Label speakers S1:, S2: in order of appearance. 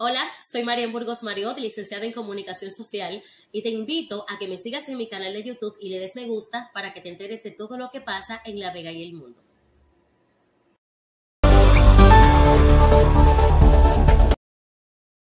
S1: Hola, soy Marian Burgos Mariot, licenciada en Comunicación Social, y te invito a que me sigas en mi canal de YouTube y le des me gusta para que te enteres de todo lo que pasa en La Vega y el mundo.